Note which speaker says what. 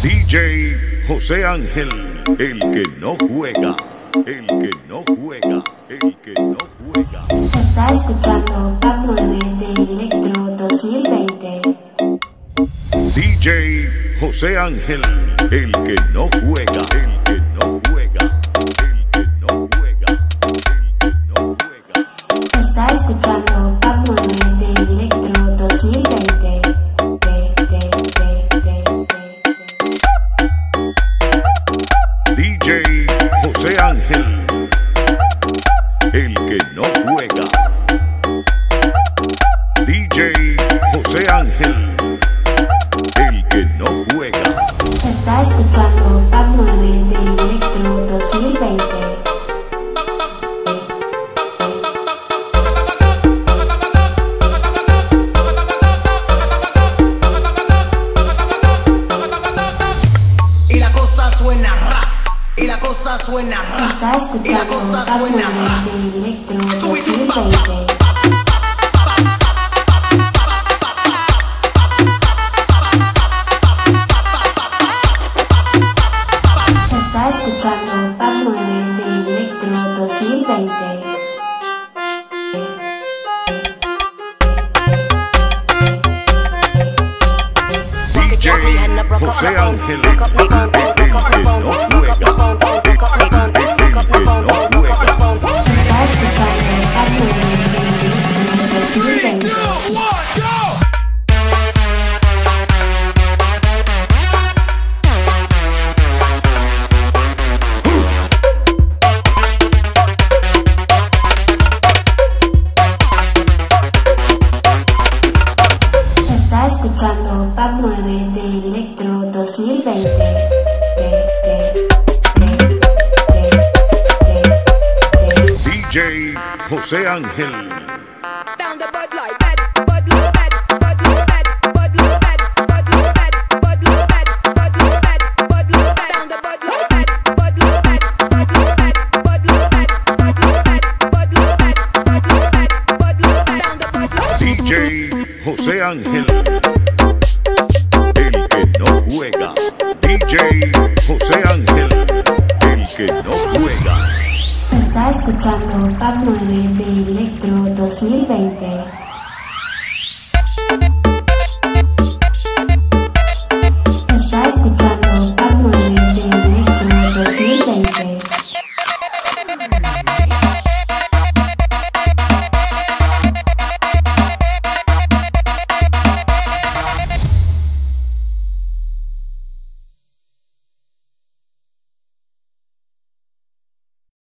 Speaker 1: DJ José Ángel, el que no juega, el que no juega, el que no juega.
Speaker 2: Está escuchando Pack 9 de Electro 2020.
Speaker 1: DJ José Ángel, el que no juega, el que no juega, el que no juega, el que no juega.
Speaker 2: Está escuchando Pack 9 de Electro 2020.
Speaker 1: DJ José Ángel, el que no juega. DJ José Ángel, el que no juega.
Speaker 2: Está escuchando Pack 9 de Electro 2020.
Speaker 3: Y la cosa suena rap, y la cosa suena rap,
Speaker 2: Está
Speaker 3: y la
Speaker 2: escuchando
Speaker 3: cosa
Speaker 2: Pack 9
Speaker 3: suena rap.
Speaker 2: de Electro 2020. Está escuchando Pack 9 de Electro 2020.
Speaker 1: DJ José Ángel, el que no juega, el que no juega.
Speaker 2: Está escuchando Pack 9 de Electro 2020. Está escuchando Pack 9 de Electro 2020.
Speaker 1: DJ José Ángel,
Speaker 4: Down the Bud Light, Bud Light, Bud Light, Bud Light, Bud Light, Bud Light, Bud Light, Bud Light, down the Bud Light, Bud Light, Bud Light, Bud Light, Bud Light, Bud Light, Bud Light, Bud Light, down the Bud Light.
Speaker 1: DJ José Ángel, el que no juega. DJ José Ángel, el que no juega.
Speaker 2: Está escuchando Pack 9 de Electro 2020.